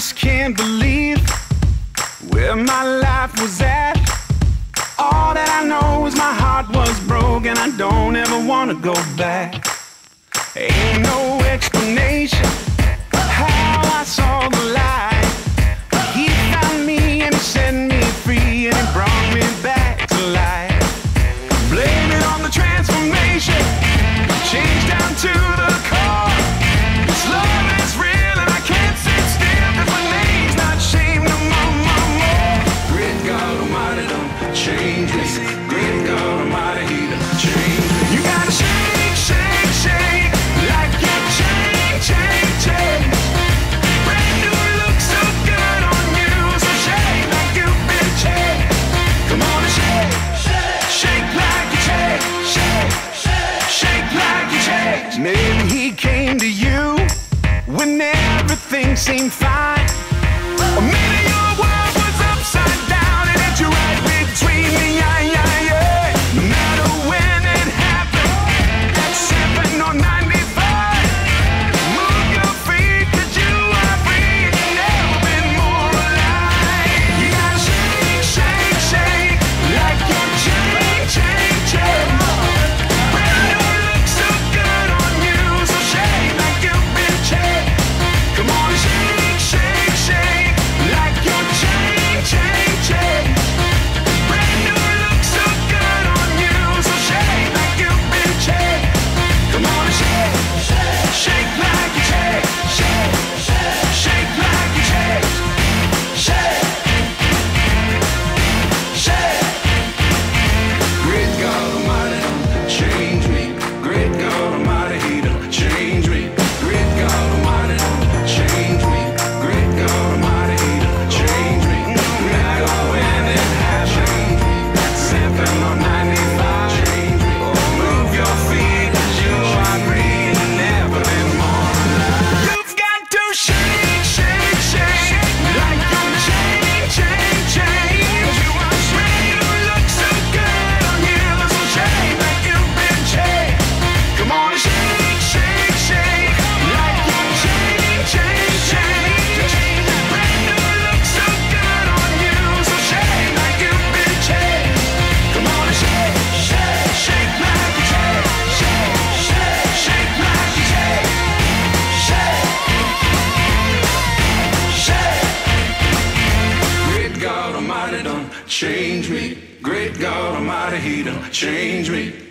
just can't believe where my life was at. All that I know is my heart was broken. I don't ever want to go back. Ain't no explanation how I saw the light. He found me and he set me free, and he brought me back to life. Blame it on the transformation, change down to the core. This love is real and I can't sit still, 'cause my name's not shame no more. Great God Almighty, don't change me. Great God Almighty, He done change me. You gotta shake, shake, shake, like you change, change, change. Brand new look so good on you, so shake like you've been changed. Come on and shake, shake like you change, shake like you change. Maybe He came to you when everything seemed fine, or maybe your world was upside down and hit you right between the eye. No matter when it happened, that's 7 or 95. Move your feet 'cause you are free, and you've never been more alive. You gotta shake, shake, shake, like you're change, change, change. Brand new look so good on you, so shake like you've been changed. Come on and shake, shake, shake, like you're change, change, change. Brand new look so good on you, so shake like you've been changed. Come on and shake, shake like you change, shake like you change, shake. Great God Almighty, don't change me. Great God Almighty, He done change me. Great God Almighty, don't change me. Great God Almighty, He done change me. No matter when it happens, that's 7 or 95. Change me. Oh, move your feet 'cause you are free and never been more alive. You've got to shake, shake, shake, like you're change, change, change. Brand new look so good on you, so shake like you've been changed. Come on and shake, shake, shake, like you're change, change, change. Brand new look so good on you, so shake like you've been changed. Come on and shake, shake like you change, shake like you change, shake. Great God Almighty done change me. Great God Almighty, He done change me.